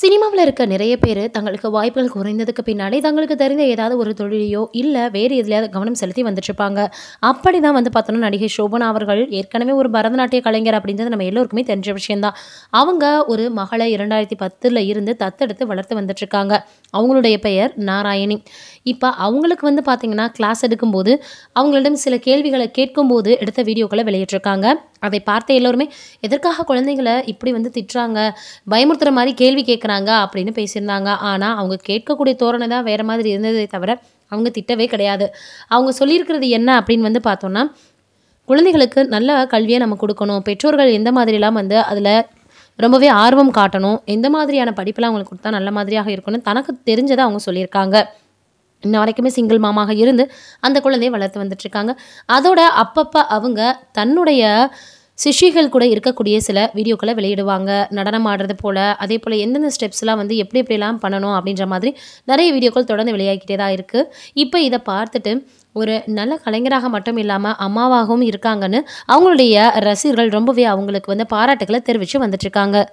சினிமாவில் இருக்க நிறைய பேர் தங்களுக்கு வாய்ப்புகள் குறைந்ததுக்கு பின்னாடி தங்களுக்கு தெரிந்த ஏதாவது ஒரு தொழிலையோ இல்லை வேறு எதுலையாவது கவனம் செலுத்தி வந்துட்டுருப்பாங்க. அப்படி தான் வந்து பார்த்தோன்னா நடிகை ஷோபனா அவர்கள் ஏற்கனவே ஒரு பரதநாட்டிய கலைஞர் அப்படின்றது நம்ம எல்லோருக்குமே தெரிஞ்ச விஷயம்தான். அவங்க ஒரு மகளை 2010 இருந்து தத்தெடுத்து வளர்த்து வந்துட்டுருக்காங்க. அவங்களுடைய பெயர் நாராயணி. இப்போ அவங்களுக்கு வந்து பார்த்தீங்கன்னா கிளாஸ் எடுக்கும்போது அவங்களிடம் சில கேள்விகளை கேட்கும்போது எடுத்த வீடியோக்களை வெளியிட்டிருக்காங்க. அதை பார்த்த எல்லோருமே எதற்காக குழந்தைங்களை இப்படி வந்து திட்டுறாங்க, பயமுறுத்துற மாதிரி கேள்வி கேட்குறாங்க அப்படின்னு பேசியிருந்தாங்க. ஆனால் அவங்க கேட்கக்கூடிய தோரணை தான் வேறு மாதிரி இருந்ததே தவிர அவங்க திட்டவே கிடையாது. அவங்க சொல்லியிருக்கிறது என்ன அப்படின்னு வந்து பார்த்தோன்னா, குழந்தைகளுக்கு நல்ல கல்வியை நம்ம கொடுக்கணும், பெற்றோர்கள் எந்த மாதிரிலாம் வந்து அதில் ரொம்பவே ஆர்வம் காட்டணும், எந்த மாதிரியான படிப்பெல்லாம் அவங்களுக்கு கொடுத்தா நல்ல மாதிரியாக இருக்கணும், தனக்கு தெரிஞ்சதை அவங்க சொல்லியிருக்காங்க. இன்ன வரைக்குமே சிங்கிள் மாமாக இருந்து அந்த குழந்தையை வளர்த்து வந்துட்டுருக்காங்க. அதோட அப்பப்போ அவங்க தன்னுடைய சிஷிகள் கூட இருக்கக்கூடிய சில வீடியோக்களை வெளியிடுவாங்க. நடனம் ஆடுறது போல், அதே போல் எந்தெந்த ஸ்டெப்ஸ்லாம் வந்து எப்படி எப்படிலாம் பண்ணணும் அப்படின்ற மாதிரி நிறைய வீடியோக்கள் தொடர்ந்து வெளியாகிக்கிட்டே தான் இருக்குது. இப்போ இதை பார்த்துட்டு ஒரு நல்ல கலைஞராக மட்டும் இல்லாமல் அம்மாவாகவும் இருக்காங்கன்னு அவங்களுடைய ரசிகர்கள் ரொம்பவே அவங்களுக்கு வந்து பாராட்டுக்களை தெரிவித்து வந்துட்டுருக்காங்க.